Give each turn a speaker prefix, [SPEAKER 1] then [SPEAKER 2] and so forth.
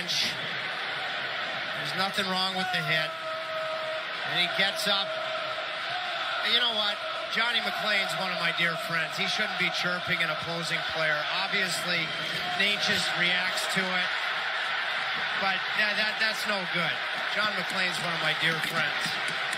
[SPEAKER 1] punch. There's nothing wrong with the hit. And he gets up. And you know what? Johnny McLean's one of my dear friends. He shouldn't be chirping an opposing player. Obviously, Nate just reacts to it. But that's no good. John McLean's one of my dear friends.